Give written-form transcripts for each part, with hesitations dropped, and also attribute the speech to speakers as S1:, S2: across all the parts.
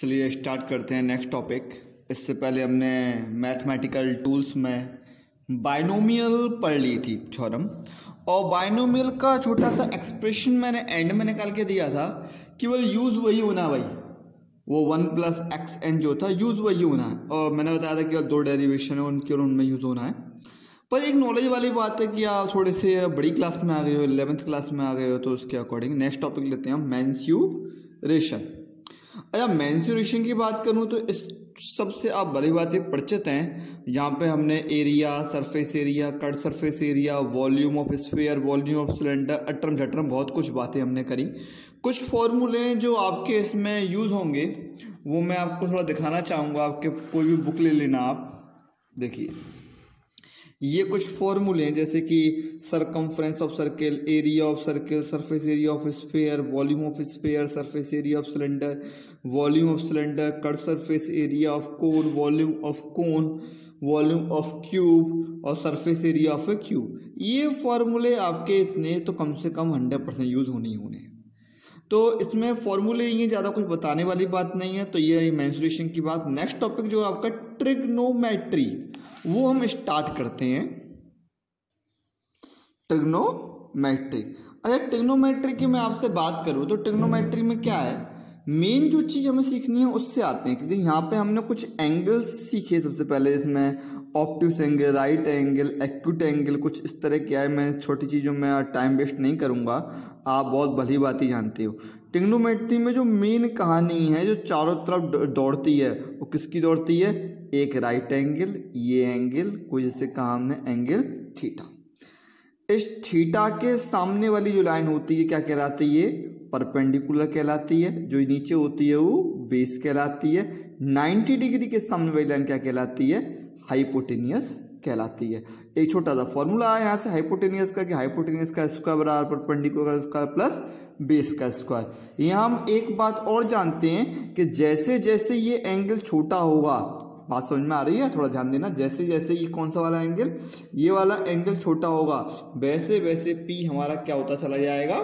S1: चलिए स्टार्ट करते हैं नेक्स्ट टॉपिक। इससे पहले हमने मैथमेटिकल टूल्स में बाइनोमियल पढ़ ली थी थ्योरम, और बाइनोमियल का छोटा सा एक्सप्रेशन मैंने एंड में निकाल के दिया था। केवल यूज़ वही होना है भाई, वो 1 + xn जो था यूज़ वही होना है, और मैंने बताया था कि 2 डेरिवेशन है उनके और उनमें यूज़ होना है। पर एक नॉलेज वाली बात है कि आप थोड़े से बड़ी क्लास में आ गए हो, 11th क्लास में आ गए हो, तो उसके अकॉर्डिंग नेक्स्ट टॉपिक लेते हैं हम मेंस्यूरेशन। अच्छा, मेंस्यूरेशन की बात करूं तो इस सबसे आप भली बातें परिचित हैं। यहाँ पे हमने area, surface area, cut surface area, volume of sphere, volume of cylinder, अटरम झटरम बहुत कुछ बातें हमने करी। कुछ फॉर्मूले जो आपके इसमें यूज़ होंगे वो मैं आपको थोड़ा दिखाना चाहूँगा। आपके कोई भी बुक ले लेना, आप देखिए ये कुछ फॉर्मूले हैं, जैसे कि circumference of circle, area of circle, surface area of sphere, volume of sphere, surface area of cylinder, volume of cylinder, cut surface area of cone, volume of cone, volume of cube और surface area of a cube. ये फॉर्मूले आपके इतने तो कम से कम 100% use होने ही होने। तो इसमें फॉर्मूले ये ज़्यादा कुछ बताने वाली बात नहीं है। तो ये मेंस्ट्रुएशन की बात। नेक्स्ट टॉपिक जो आपका ट्रिग्नोमेट्री, वो हम स्टार्ट करते हैं। ट्रिग्नोमेट्री। अच्छा, ट्रिग्नोमेट्री की मैं आपसे बात करूं तो ट्रिग्नोमेट्री में क्या है, मेन जो चीज़ हमें सीखनी है उससे आते हैं। क्योंकि यहाँ पे हमने कुछ एंगल्स सीखे सबसे पहले, इसमें obtuse angle, right angle, acute angle, कुछ इस तरह क्या है। मैं छोटी चीज़ों में टाइम वेस्ट नहीं करूँगा, आप बहुत भली बात ही जानते हो। ट्रिग्नोमेट्री में जो मेन कहानी है, जो चारों तरफ दौड़ती है, वो किसकी दौड़ती है? एक राइट एंगल, ये एंगल कोई जैसे कहा हमने एंगल थीटा। इस थीटा के सामने वाली जो लाइन होती है क्या कहलाती है? परपेंडिकुलर कहलाती है। जो नीचे होती है वो बेस कहलाती है। 90 डिग्री के सामने वाली लाइन क्या कहलाती है? हाइपोटेनियस कहलाती है। एक छोटा सा फॉर्मूला है यहाँ से हाइपोटेनियस का, कि हाइपोटेनियस का स्क्वायर बराबर परपेंडिकुलर का स्क्वायर प्लस बेस का स्क्वायर। यहाँ हम एक बात और जानते हैं कि जैसे जैसे ये एंगल छोटा होगा, बात समझ में आ रही है? थोड़ा ध्यान देना। जैसे जैसे ये कौन सा वाला एंगल, ये वाला एंगल छोटा होगा, वैसे वैसे पी हमारा क्या होता चला जाएगा?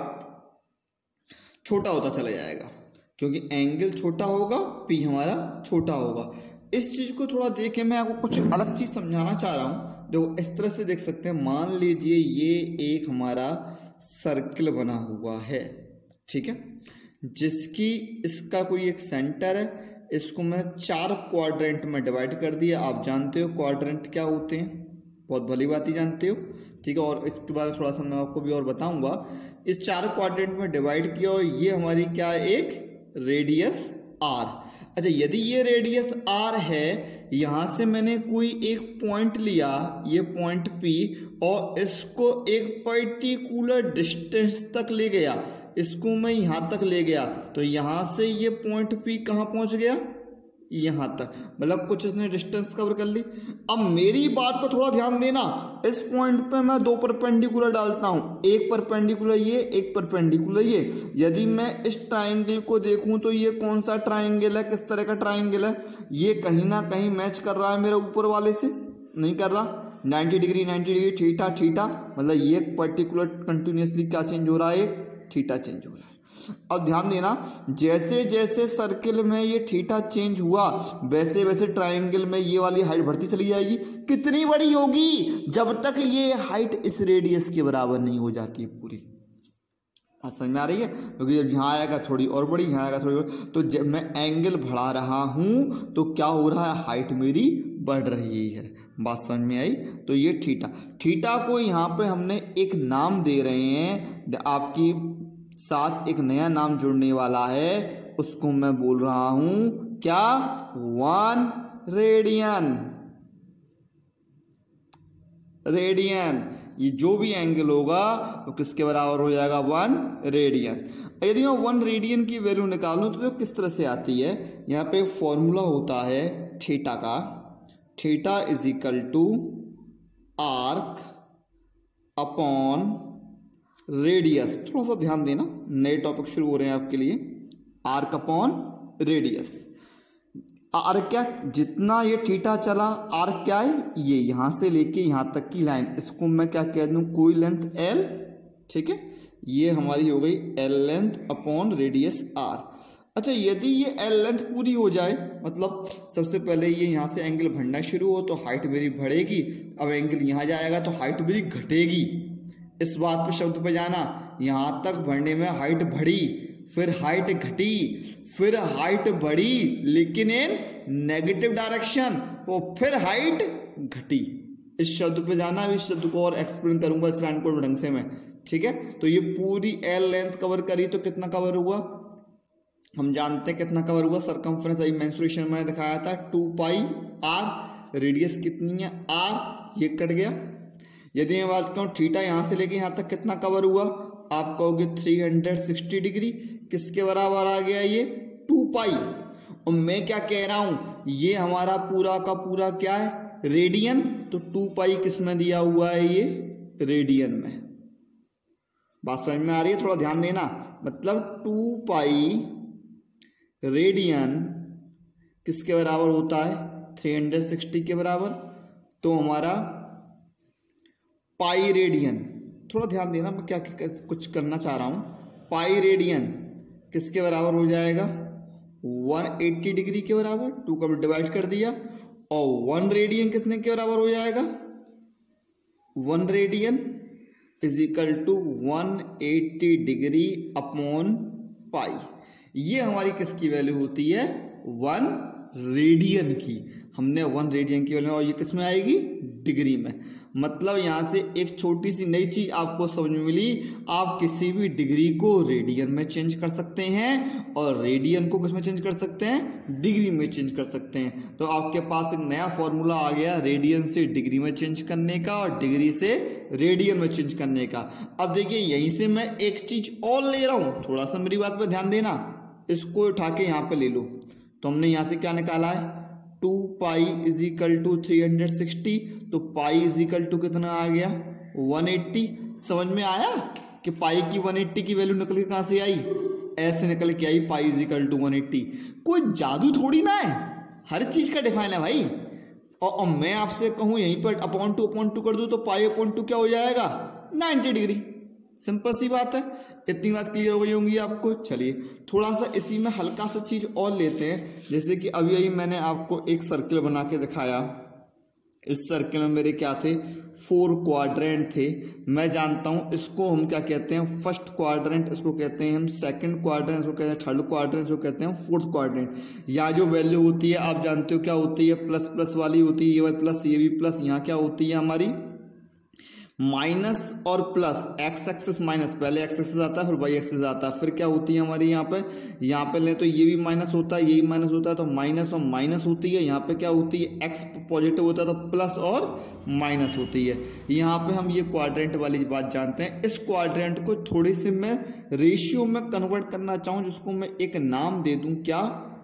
S1: छोटा होता चला जाएगा। क्योंकि एंगल छोटा होगा, पी हमारा छोटा होगा। इस चीज को थोड़ा देखें, मैं आपको कुछ अलग चीज समझाना चाह रहा हूं। देखो इस तरह से देख सकते हैं। मान लीजिए ये एक हमारा सर्किल बना हुआ है, ठीक है, जिसकी इसका कोई एक सेंटर है। इसको मैं 4 क्वाड्रेंट में डिवाइड कर दिया। आप जानते हो क्वाड्रेंट क्या होते हैं, बहुत भली बात ही जानते हो, ठीक है। और इसके बारे में थोड़ा सा मैं आपको भी और बताऊंगा। इस 4 क्वाड्रेंट में डिवाइड किया और ये हमारी क्या है? एक रेडियस आर। अच्छा, यदि ये रेडियस आर है, यहाँ से मैंने कोई एक पॉइंट लिया, ये पॉइंट पी, और इसको एक पर्टिकुलर डिस्टेंस तक ले गया, इसको मैं यहाँ तक ले गया, तो यहाँ से ये पॉइंट पी कहाँ पहुँच गया? यहाँ तक, मतलब कुछ इसने डिस्टेंस कवर कर ली। अब मेरी बात पर थोड़ा ध्यान देना। इस पॉइंट पे मैं 2 परपेंडिकुलर डालता हूँ, एक परपेंडिकुलर ये, एक परपेंडिकुलर ये। यदि मैं इस ट्राइंगल को देखूं तो ये कौन सा ट्राइंगल है, किस तरह का ट्राइंगल है? ये कहीं ना कहीं मैच कर रहा है मेरे ऊपर वाले से, नहीं कर रहा? 90 डिग्री 90 डिग्री, थीटा थीटा, मतलब ये पर्टिकुलर कंटिन्यूसली क्या चेंज हो रहा है? थीटा चेंज हो रहा है। अब ध्यान देना, जैसे जैसे सर्किल में ये थीटा चेंज हुआ, वैसे वैसे ट्रायंगल में ये वाली हाइट बढ़ती चली जाएगी। कितनी बड़ी होगी? जब तक ये हाइट इस रेडियस के बराबर नहीं हो जाती पूरी। समझ में आ रही है? क्योंकि जब यहाँ आएगा थोड़ी और बड़ी, यहाँ आएगा थोड़ी और, तो जब मैं एंगल बढ़ा रहा हूँ तो क्या हो रहा है? हाइट मेरी बढ़ रही है। बात समझ में आई? तो ये थीटा, थीटा को यहाँ पे हमने एक नाम दे रहे हैं। आपकी साथ एक नया नाम जुड़ने वाला है, उसको मैं बोल रहा हूं क्या? 1 रेडियन। रेडियन, ये जो भी एंगल होगा तो किसके बराबर हो जाएगा? 1 रेडियन। यदि मैं 1 रेडियन की वैल्यू निकालूं तो किस तरह से आती है? यहाँ पे फॉर्मूला होता है थीटा का। Theta is equal to arc upon radius. थोड़ा सा ध्यान देना, नए टॉपिक शुरू हो रहे हैं आपके लिए। Arc upon radius. आर्क क्या? जितना ये थीटा चला, आर्क क्या है? ये यहां से लेके यहां तक की लाइन, इसको मैं क्या कह दूं? कोई लेंथ L, ठीक है। ये हमारी हो गई L length upon radius R। अच्छा, यदि ये एल लेंथ पूरी हो जाए, मतलब सबसे पहले ये यहाँ से एंगल बढ़ना शुरू हो तो हाइट मेरी बढ़ेगी, अब एंगल यहाँ जाएगा तो हाइट मेरी घटेगी। इस बात पे शब्द पे जाना, यहाँ तक बढ़ने में हाइट बढ़ी, फिर हाइट घटी, फिर हाइट बढ़ी लेकिन इन नेगेटिव डायरेक्शन, तो फिर हाइट घटी। इस शब्द पे जाना, इस शब्द को और एक्सप्लेन करूंगा इस लाइन को ढंग से मैं, ठीक है। तो ये पूरी एल लेंथ कवर करी तो कितना कवर हुआ, हम जानते हैं कितना कवर हुआ। सरकमफ्रेंस अभी मेंसुरेशन मैंने दिखाया था 2 पाई आर, रेडियस कितनी है आर, ये कट गया। यदि मैं बात करूँ थीटा यहाँ से लेके यहाँ तक कितना कवर हुआ, आप कहोगे 360 डिग्री, किसके बराबर आ गया ये 2 पाई। और मैं क्या कह रहा हूँ, ये हमारा पूरा का पूरा क्या है रेडियन, तो 2 पाई किस में दिया हुआ है ये रेडियन में। बात समझ में आ रही है, थोड़ा ध्यान देना। मतलब 2 पाई रेडियन किसके बराबर होता है 360 के बराबर, तो हमारा पाई रेडियन, थोड़ा ध्यान देना मैं क्या कुछ करना चाह रहा हूँ, पाई रेडियन किसके बराबर हो जाएगा 180 डिग्री के बराबर, 2 का डिवाइड कर दिया, और 1 रेडियन कितने के बराबर हो जाएगा 1 radian is equal to 180 degree upon pi. ये हमारी किसकी वैल्यू होती है 1 रेडियन की, हमने 1 रेडियन की वैल्यू, और ये किस में आएगी डिग्री में। मतलब यहाँ से एक छोटी सी नई चीज आपको समझ में मिली, आप किसी भी डिग्री को रेडियन में चेंज कर सकते हैं और रेडियन को किस में चेंज कर सकते हैं डिग्री में चेंज कर सकते हैं। तो आपके पास एक नया फॉर्मूला आ गया रेडियन से डिग्री में चेंज करने का और डिग्री से रेडियन में चेंज करने का। अब देखिए यहीं से मैं एक चीज और ले रहा हूं, थोड़ा सा मेरी बात पर ध्यान देना, इसको उठा के यहाँ पे ले लो। तो हमने यहाँ से क्या निकाला है 2 पाई इज इक्वल टू 360, तो पाई इज इक्वल टू कितना आ गया 180। समझ में आया कि पाई की 180 की वैल्यू निकल के कहाँ से आई, ऐसे निकल के आई पाई इज इक्वल टू 180। कोई जादू थोड़ी ना है, हर चीज का डिफाइन है भाई। और मैं आपसे कहूँ यहीं पर अपॉन टू कर दूँ तो पाई अपॉन टू क्या हो जाएगा 90 डिग्री। सिंपल सी बात है, इतनी बात क्लियर हो गई होंगी आपको। चलिए थोड़ा सा इसी में हल्का सा चीज और लेते हैं, जैसे कि अभी यही मैंने आपको एक सर्कल बना के दिखाया। इस सर्कल में मेरे क्या थे 4 क्वाड्रेंट थे। मैं जानता हूं इसको हम क्या कहते हैं फर्स्ट क्वाड्रेंट, इसको कहते हैं हम सेकंड क्वाड्रेंट, इसको कहते हैं थर्ड क्वाड्रेंट, इसको कहते हैं फोर्थ क्वाड्रेंट। यहाँ जो वैल्यू होती है आप जानते हो क्या होती है, प्लस प्लस वाली होती है, ये वाली प्लस ये भी प्लस। यहाँ क्या होती है हमारी माइनस और प्लस, एक्स एक्सिस माइनस, पहले एक्स एक्सिस आता है फिर वाई एक्सिस आता है, फिर क्या होती है हमारी यहाँ पे लें तो ये भी माइनस होता है, ये भी माइनस होता है, तो माइनस और माइनस होती है। यहाँ पे क्या होती है एक्स पॉजिटिव होता है तो प्लस और माइनस होती है। यहाँ पे हम ये क्वाड्रेंट वाली बात जानते हैं। इस क्वाड्रेंट को थोड़ी सी मैं रेशियो में कन्वर्ट करना चाहूँ, जिसको मैं एक नाम दे दूँ, क्या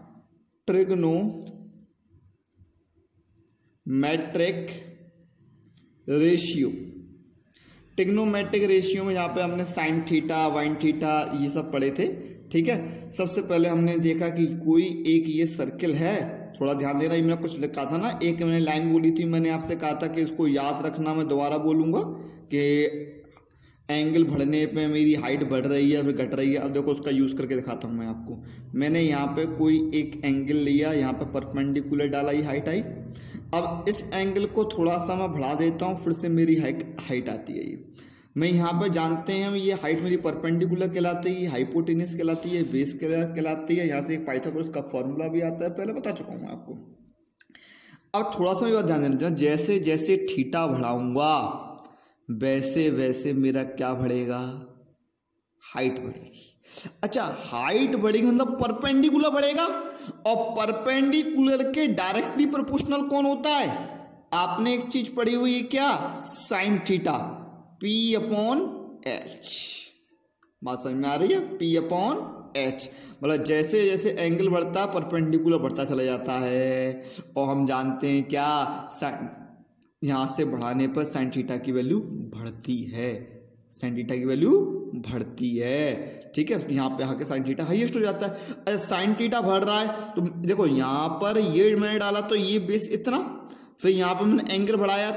S1: ट्रिग्नोमेट्रिक रेशियो। ट्रिग्नोमेट्रिक रेशियो में यहाँ पे हमने साइन थीटा वाइन थीटा ये सब पढ़े थे, ठीक है। सबसे पहले हमने देखा कि कोई एक ये सर्कल है, थोड़ा ध्यान देना, ये मैंने कुछ लिखा था ना, एक मैंने लाइन बोली थी, मैंने आपसे कहा था कि इसको याद रखना। मैं दोबारा बोलूँगा कि एंगल बढ़ने पे मेरी हाइट बढ़ रही है फिर घट रही है। अब देखो उसका यूज़ करके दिखाता हूँ मैं आपको। मैंने यहाँ पे कोई एक एंगल लिया, यहाँ पे परपेंडिकुलर डाला, ये हाइट आई। अब इस एंगल को थोड़ा सा मैं बढ़ा देता हूँ, फिर से मेरी हाइट आती है ये। मैं यहाँ पे जानते हैं ये हाइट मेरी परपेंडिकुलर कहलाती है, हाइपोटेनस कहलाती है, बेस कहलाती है। यहाँ से एक पाइथागोरस का फॉर्मूला भी आता है, पहले बता चुका हूँ आपको। अब थोड़ा सा मेरी बात ध्यान देना, जैसे जैसे थीटा बढ़ाऊंगा वैसे वैसे मेरा क्या बढ़ेगा हाइट बढ़ेगी। अच्छा हाइट बढ़ेगी मतलब परपेंडिकुलर बढ़ेगा, और परपेंडिकुलर के डायरेक्टली प्रोपोर्शनल कौन होता है, आपने एक चीज पढ़ी हुई है क्या, sine theta, P upon H। बात समझ में आ रही है, P अपॉन H। मतलब जैसे जैसे एंगल बढ़ता है परपेंडिकुलर बढ़ता चला जाता है। और हम जानते हैं क्या, यहाँ से बढ़ाने पर साइन थीटा की वैल्यू बढ़ती है, साइन थीटा की वैल्यू बढ़ती है, ठीक है। यहाँ पे आके साइन थीटा हाईएस्ट हो जाता है। अरे साइन थीटा बढ़ रहा है तो देखो यहाँ पर ये मैंने डाला तो ये बेस इतना, फिर यहाँ पे मैंने एंगल बढ़ाया तो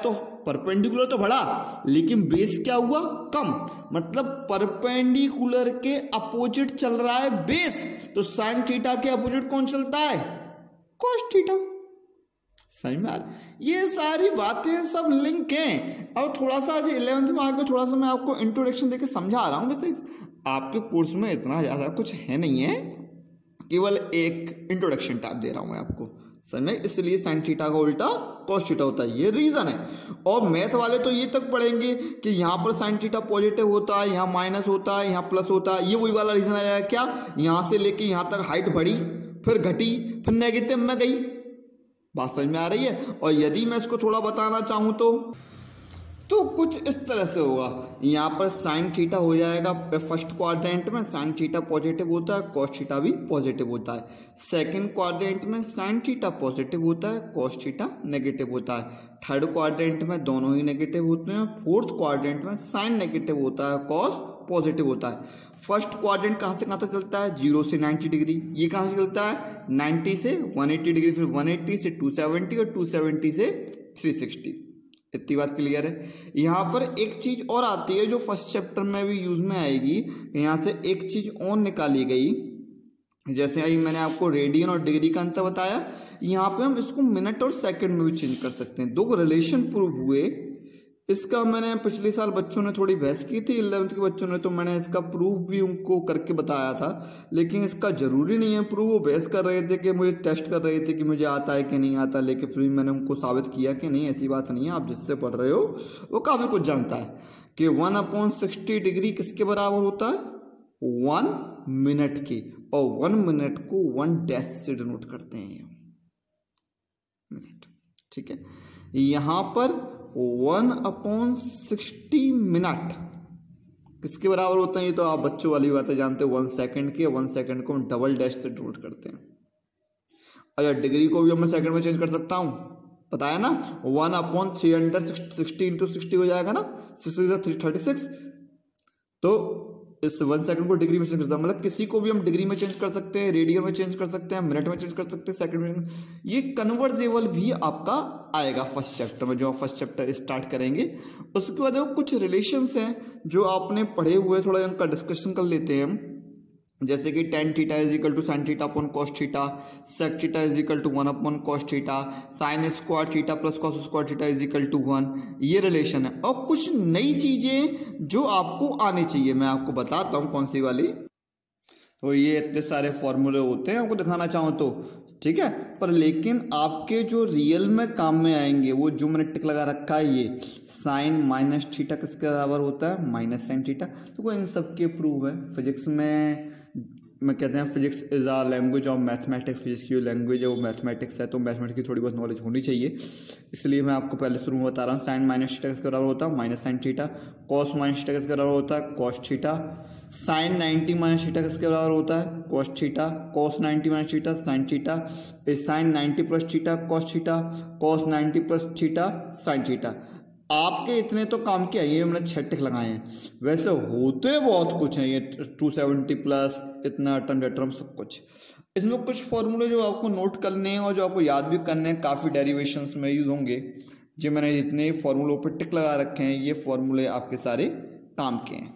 S1: परपेंडिकुलर तो बढ़ा लेकिन बेस क्या हुआ, कम। मतलब परपेंडिकुलर के अपोजिट चल रहा है बेस, तो साइन थीटा के अपोजिट कौन चलता है, कॉस थीटा। समझ में आ रहा है? ये सारी बातें सब लिंक हैं। अब थोड़ा सा 11th में आके थोड़ा सा मैं आपको इंट्रोडक्शन देके समझा रहा हूँ। वैसे आपके कोर्स में इतना ज़्यादा कुछ है नहीं है, केवल एक इंट्रोडक्शन टाइप दे रहा हूँ मैं आपको, समझ में। इसलिए साइन थीटा का उल्टा कॉस थीटा होता है, ये रीजन है। और मैथ वाले तो ये तक पढ़ेंगे कि यहाँ पर साइन थीटा पॉजिटिव होता है, यहाँ माइनस होता है, यहाँ प्लस होता है। ये वही वाला रीजन आ जाएगा क्या, यहाँ से लेके यहाँ तक हाइट बढ़ी, फिर घटी, फिर नेगेटिव में गई। बात समझ में आ रही है? और यदि मैं इसको थोड़ा बताना चाहूँ तो कुछ इस तरह से होगा। यहाँ पर साइन थीटा हो जाएगा फर्स्ट क्वाड्रेंट में, साइन थीटा पॉजिटिव होता है, कॉस थीटा भी पॉजिटिव होता है। सेकंड क्वाड्रेंट में साइन थीटा पॉजिटिव होता है, कॉस थीटा नेगेटिव होता है। थर्ड क्वाड्रेंट में दोनों ही नेगेटिव होते हैं। फोर्थ क्वाड्रेंट में साइन नेगेटिव होता है, कॉस पॉजिटिव होता है। फर्स्ट क्वाड्रेंट कहाँ से कहाँ तक चलता है, 0 से 90 डिग्री। ये कहाँ से चलता है, 90 से 180 डिग्री, फिर 180 से 270 और 270 से 360। इतनी बात क्लियर है। यहाँ पर एक चीज और आती है जो फर्स्ट चैप्टर में भी यूज में आएगी। यहाँ से एक चीज और निकाली गई, जैसे अभी मैंने आपको रेडियन और डिग्री का अंतर बताया, यहाँ पे हम इसको मिनट और सेकंड में भी चेंज कर सकते हैं। दो रिलेशन प्रूव हुए। इसका मैंने पिछले साल बच्चों ने थोड़ी बहस की थी, 11th के बच्चों ने, तो मैंने इसका प्रूफ भी उनको करके बताया था। लेकिन इसका जरूरी नहीं है प्रूफ। वो बहस कर रहे थे कि मुझे टेस्ट कर रहे थे कि मुझे आता है कि नहीं आता, लेकिन फिर मैंने उनको साबित किया कि नहीं, ऐसी बात नहीं है। आप जिससे पढ़ रहे हो वो काफ़ी कुछ जानता है कि 1/60 डिग्री किसके बराबर होता है, 1 मिनट के। और 1 मिनट को 1 डैश से डिनोट करते हैं, मिनट। ठीक है, यहाँ पर 1/60 मिनट किसके बराबर होता है, ये तो आप बच्चों वाली बातें जानते हो, 1 सेकंड के। 1 सेकंड को हम डबल डैश से डिनोट करते हैं। अच्छा, डिग्री को भी मैं सेकंड में चेंज कर सकता हूँ, पता है ना। 1/360 इंटू 60 हो जाएगा ना, 336। तो इस 1 सेकंड को डिग्री में चेंज करता है, मतलब किसी को भी हम डिग्री में चेंज कर सकते हैं, रेडियन में चेंज कर सकते हैं, मिनट में चेंज कर सकते हैं, सेकंड में। ये कन्वर्जेबल भी आपका आएगा फर्स्ट चैप्टर में, जो आप फर्स्ट चैप्टर स्टार्ट करेंगे। उसके बाद कुछ रिलेशंस हैं जो आपने पढ़े हुए, थोड़ा उनका डिस्कशन कर लेते हैं हम। जैसे कि tan theta is equal to sine theta upon cos theta, sec theta is equal to 1 upon cos theta, sine square theta plus cos square theta is equal to 1। ये रिलेशन है। और कुछ नई चीजें जो आपको आनी चाहिए, मैं आपको बताता हूँ कौन सी वाली। तो ये इतने सारे फॉर्मूले होते हैं, आपको दिखाना चाहूँ तो, ठीक है। पर लेकिन आपके जो रियल में काम में आएंगे, वो जो मैंने टिक लगा रखा है, ये साइन माइनस थीटा किसके बराबर होता है, माइनस साइन थीटा। तो इन सब के प्रूव है। फिजिक्स में मैं कहते हैं physics is a language of mathematics. Physics की लैंग्वेज है वो मैथमेटिक्स है, तो मैथमेटिक्स की थोड़ी बहुत नॉलेज होनी चाहिए। इसलिए मैं आपको पहले शुरू में बता रहा हूँ। साइन माइनस थीटा किसके बराबर होता है, minus sine theta. Cos minus theta किसके बराबर होता है, cos theta. Sine 90 minus theta किसके बराबर होता है, cos theta. Cos 90 minus theta sine theta. Sine 90 plus theta cos theta. Cos 90 plus theta sine theta. आपके इतने तो काम के आइए, मैंने 6 टिक लगाए हैं। वैसे होते बहुत कुछ हैं, ये 270 प्लस इतना टर्म डेटर्म सब कुछ। इसमें कुछ फॉर्मूले जो आपको नोट करने हैं और जो आपको याद भी करने हैं, काफ़ी डेरिवेशंस में यूज होंगे। जो मैंने जितने फॉर्मूलों पर टिक लगा रखे हैं, ये फॉर्मूले आपके सारे काम के हैं।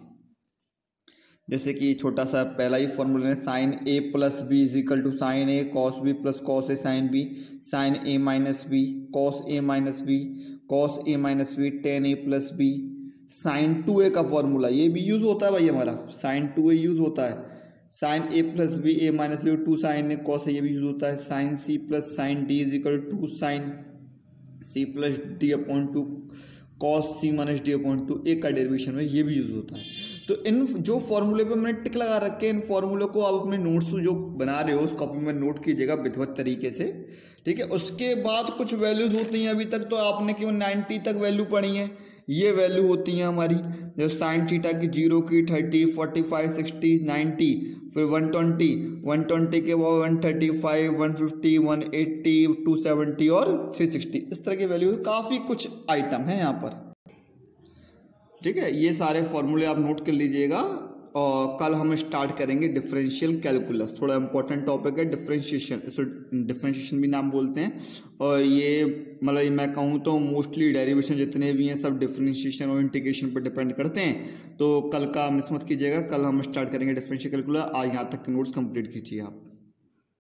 S1: जैसे कि छोटा सा पहला ही फॉर्मूला है, sine A plus B is equal to sine A cos B plus cos A sine B. Sine A minus B cos A minus B cos A minus B tan A plus B. Sine 2a का formula ये भी use होता है भाई हमारा, sign 2a use होता है। Sine A plus B A minus B 2 sine A cos A, ये भी यूज होता है। Sine C plus sine D is equal to sine C plus D upon two cos C minus D upon two, एक का derivation में ये भी use होता है। तो इन जो फॉर्मूले पे मैंने टिक लगा रखे हैं, इन फॉर्मूले को आप अपने नोट्स जो बना रहे हो उस कॉपी में नोट कीजिएगा विधिवत तरीके से, ठीक है। उसके बाद कुछ वैल्यूज होती हैं, अभी तक तो आपने केवल 90 तक वैल्यू पढ़ी है। ये वैल्यू होती हैं हमारी, जो साइन थीटा की 0 की 30 45 60 90, फिर 120 120 के बाद 135 150 180 270 और 360, इस तरह की वैल्यू। काफ़ी कुछ आइटम है यहाँ पर, ठीक है। ये सारे फॉर्मूले आप नोट कर लीजिएगा, और कल हम स्टार्ट करेंगे डिफरेंशियल कैलकुलस। थोड़ा इंपॉर्टेंट टॉपिक है डिफरेंशिएशन, इसको डिफरेंशिएशन भी नाम बोलते हैं। और ये मतलब मैं कहूँ तो मोस्टली डेरिवेशन जितने भी हैं सब डिफरेंशिएशन और इंटीग्रेशन पर डिपेंड करते हैं। तो कल का मिस मत कीजिएगा, कल हम स्टार्ट करेंगे डिफरेंशियल कैलकुलस। आज यहाँ तक के नोट्स कंप्लीट कीजिए आप।